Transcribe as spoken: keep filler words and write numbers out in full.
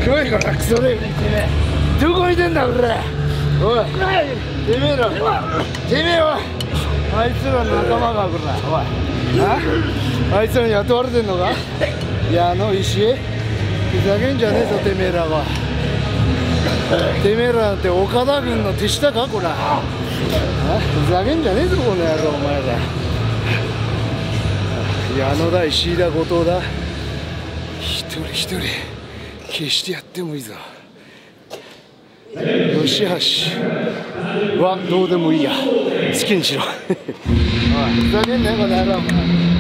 来いからクソレどこいてんだ俺。おいてめえらてめえはあいつらの仲間がこら。おいああいつらに雇われてんのか。矢の石ふざけんじゃねえぞてめえらは。てめえらなんて岡田軍の手下かこら。ふざけんじゃねえぞこの野郎お前ら。矢野だ石井だ後藤だ一人一人消してやってもいいぞ。吉橋はどうでもいいや好きにしろ。おいふざけんなよこの野郎お前。